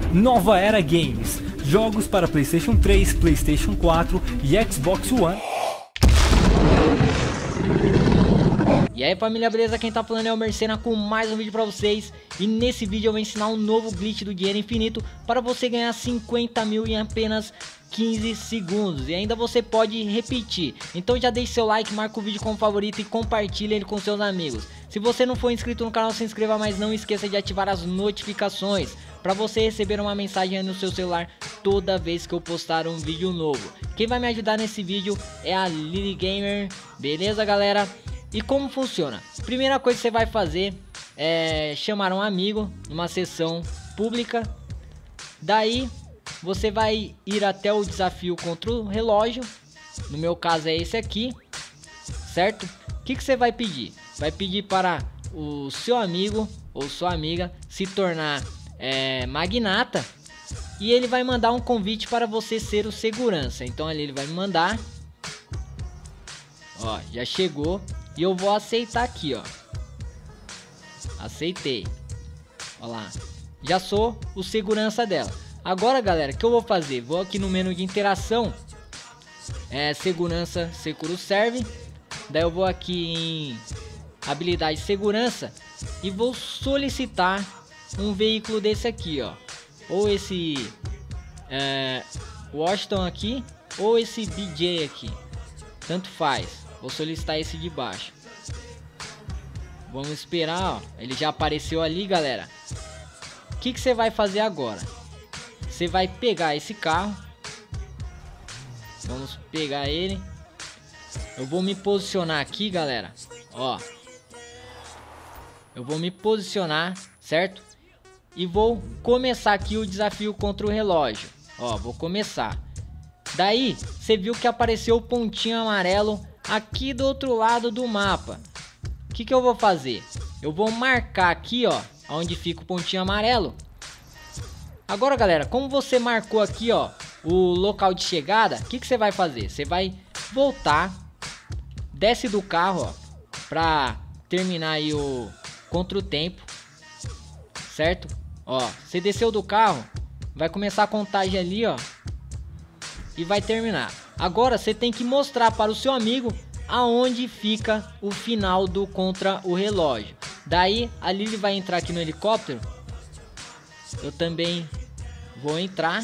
Nova Era Games, jogos para PlayStation 3, PlayStation 4 e Xbox One. E aí família, beleza? Quem tá falando é o Mercena com mais um vídeo pra vocês. E nesse vídeo eu vou ensinar um novo glitch do dinheiro infinito para você ganhar 50 mil em apenas 15 segundos. E ainda você pode repetir. Então já deixe seu like, marca o vídeo como favorito e compartilhe ele com seus amigos. Se você não for inscrito no canal, se inscreva, mas não esqueça de ativar as notificações para você receber uma mensagem no seu celular toda vez que eu postar um vídeo novo. Quem vai me ajudar nesse vídeo é a Lily Gamer, beleza galera? E como funciona? Primeira coisa que você vai fazer é chamar um amigo numa sessão pública. Daí você vai ir até o desafio contra o relógio. No meu caso é esse aqui, certo? O que você vai pedir? Vai pedir para o seu amigo ou sua amiga se tornar magnata. E ele vai mandar um convite para você ser o segurança. Então ali ele vai me mandar. Ó, já chegou. E eu vou aceitar aqui, ó. Aceitei. Ó lá. Já sou o segurança dela. Agora, galera, o que eu vou fazer? Vou aqui no menu de interação. Segurança, Securo Serve. Daí eu vou aqui em habilidade de segurança. E vou solicitar um veículo desse aqui, ó. Ou esse Washington aqui. Ou esse BJ aqui. Tanto faz. Vou solicitar esse de baixo. Vamos esperar, ó. Ele já apareceu ali, galera. O que você vai fazer agora? Você vai pegar esse carro. Vamos pegar ele. Eu vou me posicionar aqui, galera. Ó. Eu vou me posicionar, certo? E vou começar aqui o desafio contra o relógio. Ó, vou começar. Daí, você viu que apareceu o pontinho amarelo aqui do outro lado do mapa. O que eu vou fazer? Eu vou marcar aqui, ó, onde fica o pontinho amarelo. Agora, galera, como você marcou aqui, ó, o local de chegada, o que você vai fazer? Você vai voltar, desce do carro, ó, pra terminar aí o contra o tempo, certo? Ó, você desceu do carro, vai começar a contagem ali, ó, e vai terminar. Agora você tem que mostrar para o seu amigo aonde fica o final do contra o relógio. Daí a Lily vai entrar aqui no helicóptero. Eu também vou entrar.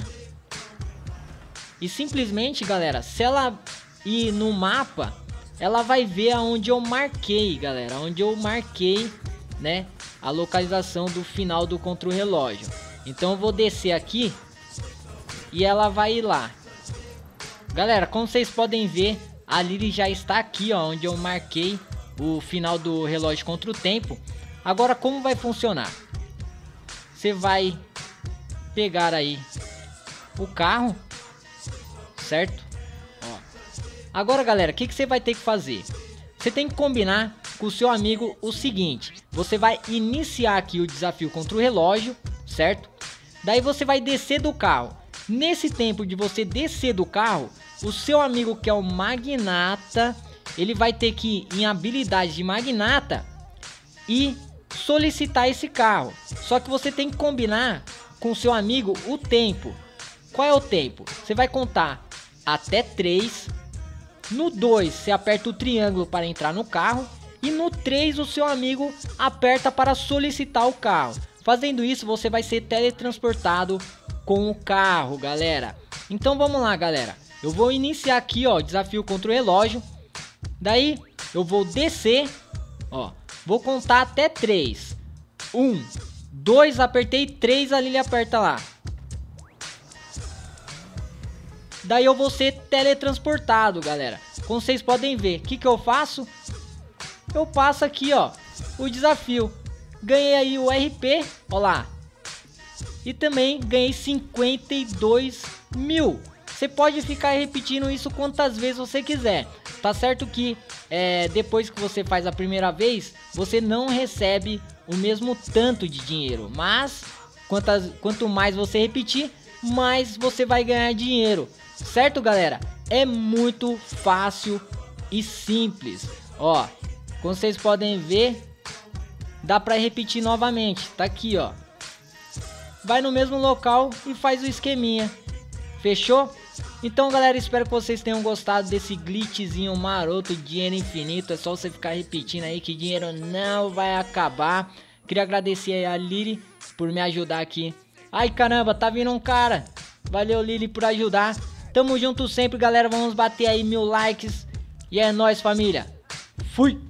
E simplesmente, galera, se ela ir no mapa, ela vai ver aonde eu marquei, galera, onde eu marquei, né, a localização do final do contra o relógio. Então eu vou descer aqui e ela vai ir lá. Galera, como vocês podem ver, a Lily já está aqui, ó, onde eu marquei o final do relógio contra o tempo. Agora, como vai funcionar? Você vai pegar aí o carro, certo? Ó. Agora, galera, o que você vai ter que fazer? Você tem que combinar com o seu amigo o seguinte. Você vai iniciar aqui o desafio contra o relógio, certo? Daí você vai descer do carro. Nesse tempo de você descer do carro, o seu amigo que é o magnata, ele vai ter que ir em habilidade de magnata e solicitar esse carro. Só que você tem que combinar com o seu amigo o tempo. Qual é o tempo? Você vai contar até 3. No 2 você aperta o triângulo para entrar no carro. E no 3 o seu amigo aperta para solicitar o carro. Fazendo isso você vai ser teletransportado com o carro, galera. Então vamos lá, galera. Eu vou iniciar aqui, ó, desafio contra o relógio. Daí eu vou descer, ó, vou contar até 3. 1, 2, apertei 3, a Lily aperta lá. Daí eu vou ser teletransportado, galera. Como vocês podem ver, o que eu faço? Eu passo aqui, ó, o desafio. Ganhei aí o RP, ó lá. E também ganhei 52 mil. Você pode ficar repetindo isso quantas vezes você quiser. Tá certo que depois que você faz a primeira vez, você não recebe o mesmo tanto de dinheiro. Mas quanto mais você repetir, mais você vai ganhar dinheiro. Certo, galera? É muito fácil e simples. Ó, como vocês podem ver, dá pra repetir novamente. Tá aqui, ó. vai no mesmo local e faz o esqueminha. Fechou? Então galera, espero que vocês tenham gostado desse glitchzinho maroto, dinheiro infinito. É só você ficar repetindo aí que dinheiro não vai acabar. Queria agradecer aí a Lily por me ajudar aqui. Ai caramba, tá vindo um cara. Valeu Lily por ajudar. Tamo junto sempre galera, vamos bater aí 1000 likes. E é nóis família. Fui!